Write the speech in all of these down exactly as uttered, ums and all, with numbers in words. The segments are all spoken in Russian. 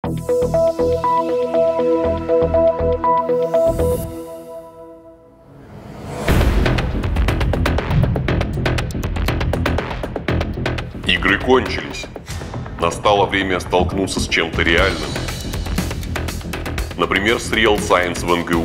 Игры кончились. Настало время столкнуться с чем-то реальным. Например, с Real Science в эн гэ у.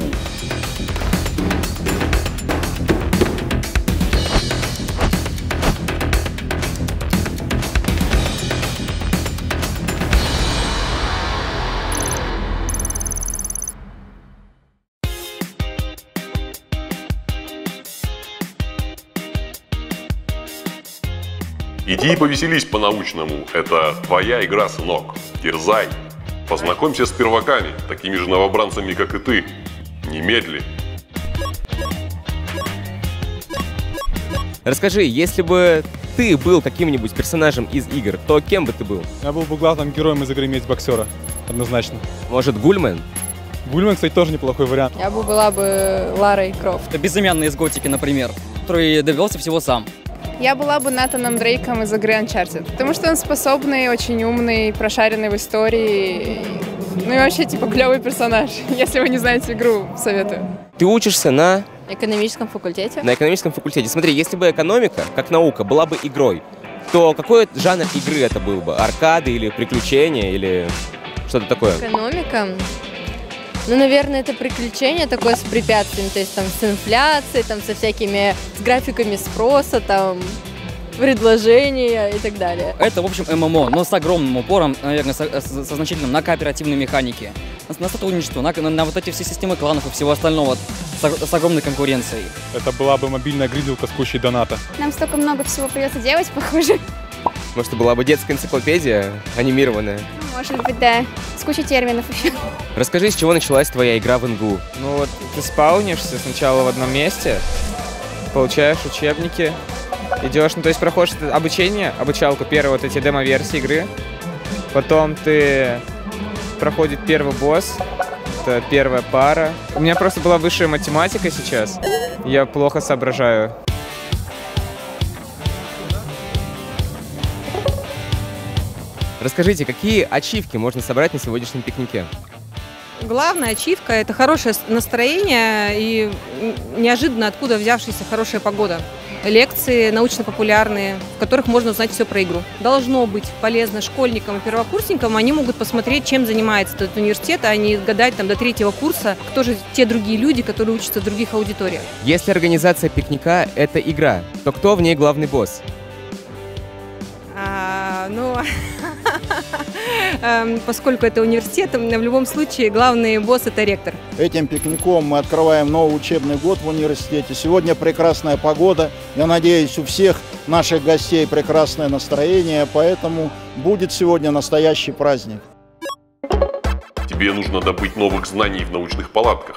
Иди и повеселись по-научному. Это твоя игра, сынок. Дерзай. Познакомься с перваками, такими же новобранцами, как и ты. Немедли. Расскажи, если бы ты был каким-нибудь персонажем из игр, то кем бы ты был? Я был бы главным героем из игры «Месть боксера». Однозначно. Может, Гульмен? Гульмен, кстати, тоже неплохой вариант. Я бы была бы Ларой Крофт. Безымянный из Готики, например, который добивался всего сам. Я была бы Натаном Дрейком из игры Uncharted, потому что он способный, очень умный, прошаренный в истории. Ну и вообще, типа, клевый персонаж. Если вы не знаете игру, советую. Ты учишься на... экономическом факультете. На экономическом факультете. Смотри, если бы экономика, как наука, была бы игрой, то какой жанр игры это был бы? Аркады или приключения, или что-то такое? Экономика? Ну, наверное, это приключение такое с препятствиями, то есть там с инфляцией, там со всякими, с графиками спроса, там, предложения и так далее. Это, в общем, эм эм о, но с огромным упором, наверное, со, со значительным на кооперативной механике, на, на сотрудничество, на, на, на вот эти все системы кланов и всего остального, с, с огромной конкуренцией. Это была бы мобильная гринделка с кучей доната. Нам столько много всего придется делать, похоже. Может, это была бы детская энциклопедия анимированная? Может быть, да. С кучей терминов еще. Расскажи, с чего началась твоя игра в эн гэ у? Ну вот ты спаунишься сначала в одном месте, получаешь учебники, идешь, ну то есть проходишь обучение, обучалку, первые вот эти демо-версии игры, потом ты проходит первый босс, это первая пара. У меня просто была высшая математика сейчас, я плохо соображаю. Расскажите, какие ачивки можно собрать на сегодняшнем пикнике? Главная ачивка – это хорошее настроение и неожиданно откуда взявшаяся хорошая погода. Лекции научно-популярные, в которых можно узнать все про игру. Должно быть полезно школьникам и первокурсникам. Они могут посмотреть, чем занимается этот университет, а не гадать там до третьего курса, кто же те другие люди, которые учатся в других аудиториях. Если организация пикника – это игра, то кто в ней главный босс? А, ну, поскольку это университет, в любом случае главный босс – это ректор. Этим пикником мы открываем новый учебный год в университете. Сегодня прекрасная погода. Я надеюсь, у всех наших гостей прекрасное настроение, поэтому будет сегодня настоящий праздник. Тебе нужно добыть новых знаний в научных палатках.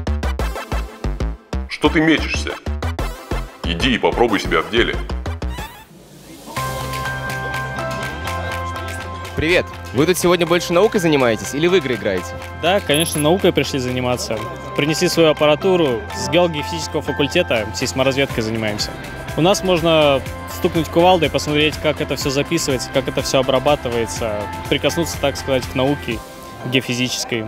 Что ты мечешься? Иди и попробуй себя в деле. Привет! Вы тут сегодня больше наукой занимаетесь или в игры играете? Да, конечно, наукой пришли заниматься. Принесли свою аппаратуру. С геологии-физического факультета сейсморазведкой занимаемся. У нас можно стукнуть кувалдой, посмотреть, как это все записывается, как это все обрабатывается, прикоснуться, так сказать, к науке геофизической.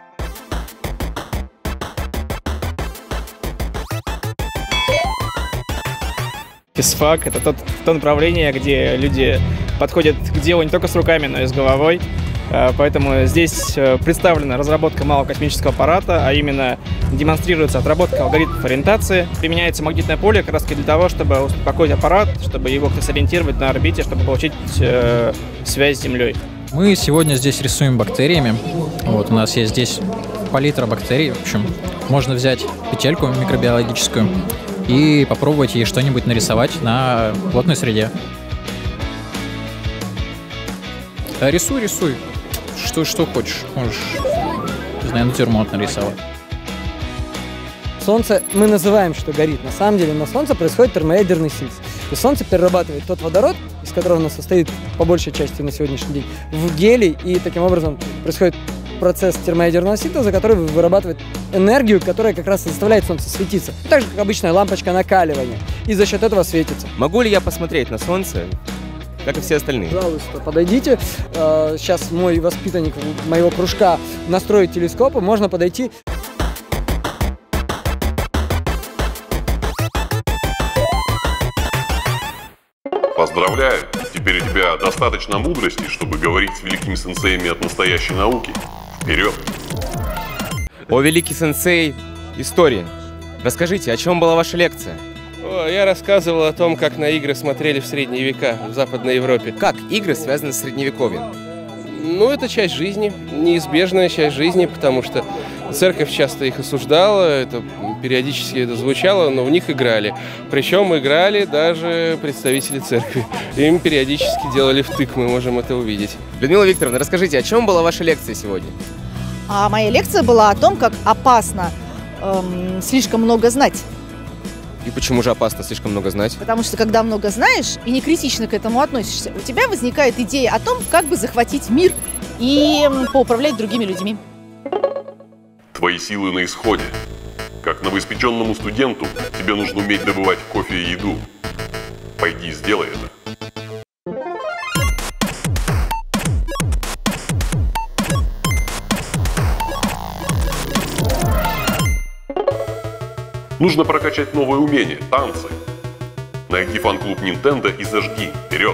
Физфак – это тот, то направление, где люди подходят к делу не только с руками, но и с головой. Поэтому здесь представлена разработка малого космического аппарата, а именно демонстрируется отработка алгоритмов ориентации. Применяется магнитное поле как раз для того, чтобы успокоить аппарат, чтобы его как-то сориентировать на орбите, чтобы получить э, связь с Землей. Мы сегодня здесь рисуем бактериями. Вот у нас есть здесь палитра бактерий. В общем, можно взять петельку микробиологическую и попробовать ей что-нибудь нарисовать на плотной среде. Рисуй, рисуй. Что, что хочешь. Можешь, не знаю, натюрморт нарисовать. Солнце мы называем, что горит. На самом деле на Солнце происходит термоядерный синтез. И Солнце перерабатывает тот водород, из которого оно состоит по большей части на сегодняшний день, в гелий. И таким образом происходит процесс термоядерного синтеза, который вырабатывает энергию, которая как раз и заставляет Солнце светиться. Так же, как обычная лампочка накаливания. И за счет этого светится. Могу ли я посмотреть на Солнце как и все остальные. Пожалуйста, подойдите. Сейчас мой воспитанник моего кружка настроит телескоп, и можно подойти. Поздравляю! Теперь у тебя достаточно мудрости, чтобы говорить с великими сенсеями от настоящей науки. Вперед! О, великий сенсей, история. Расскажите, о чем была ваша лекция? О, я рассказывал о том, как на игры смотрели в средние века в Западной Европе. Как игры связаны с Средневековьем? Ну, это часть жизни, неизбежная часть жизни, потому что церковь часто их осуждала, это периодически это звучало, но в них играли. Причем играли даже представители церкви. Им периодически делали втык, мы можем это увидеть. Людмила Викторовна, расскажите, о чем была ваша лекция сегодня? А моя лекция была о том, как опасно эм, слишком много знать. И почему же опасно слишком много знать? Потому что когда много знаешь и не критично к этому относишься, у тебя возникает идея о том, как бы захватить мир и поуправлять другими людьми. Твои силы на исходе. Как новоиспеченному студенту тебе нужно уметь добывать кофе и еду. Пойди, сделай это. Нужно прокачать новые умения, танцы. Найди фан-клуб Nintendo и зажги. Вперед!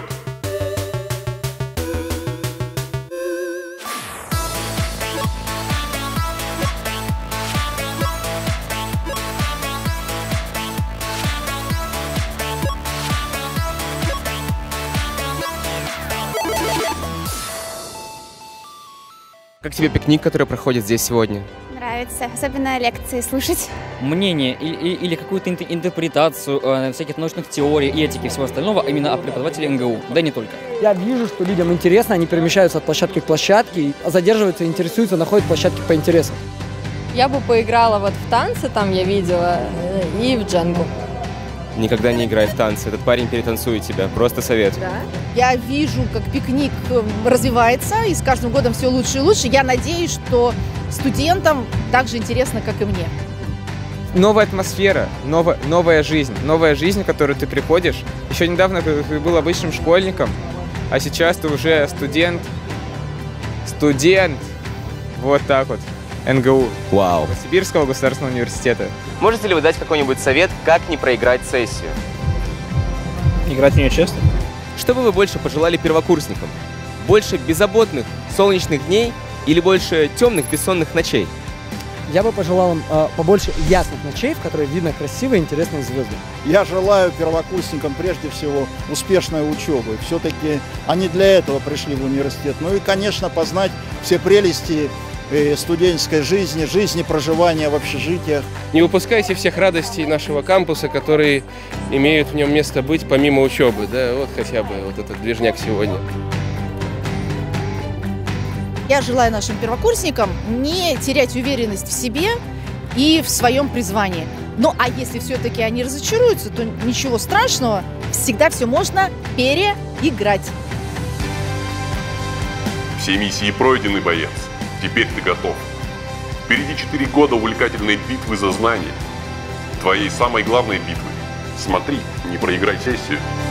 Как тебе пикник, который проходит здесь сегодня? Нравится, особенно лекции слушать. Мнение и, и, или какую-то интерпретацию э, всяких научных теорий, этики и всего остального именно от преподавателей эн гэ у, да и не только. Я вижу, что людям интересно, они перемещаются от площадки к площадке, задерживаются, интересуются, находят площадки по интересам. Я бы поиграла вот в танцы, там я видела, и в джангу. Никогда не играй в танцы, этот парень перетанцует тебя, просто совет. Да. Я вижу, как пикник развивается, и с каждым годом все лучше и лучше. Я надеюсь, что студентам так же интересно, как и мне. Новая атмосфера, новая, новая жизнь, новая жизнь, в которую ты приходишь. Еще недавно ты был обычным школьником, а сейчас ты уже студент. Студент! Вот так вот. эн гэ у. Вау. Новосибирского государственного университета. Можете ли вы дать какой-нибудь совет, как не проиграть сессию? Играть в нее честно. Что бы вы больше пожелали первокурсникам? Больше беззаботных солнечных дней или больше темных бессонных ночей? Я бы пожелал им э, побольше ясных ночей, в которых видно красивые и интересные звезды. Я желаю первокурсникам прежде всего успешной учебы. Все-таки они для этого пришли в университет. Ну и, конечно, познать все прелести студенческой жизни, жизни проживания в общежитиях. Не упускайте всех радостей нашего кампуса, которые имеют в нем место быть помимо учебы. Да, вот хотя бы вот этот движняк сегодня. Я желаю нашим первокурсникам не терять уверенность в себе и в своем призвании. Ну а если все-таки они разочаруются, то ничего страшного, всегда все можно переиграть. Все миссии пройдены, боец. Теперь ты готов. Впереди четыре года увлекательной битвы за знания. Твоей самой главной битвы. Смотри, не проиграй сессию.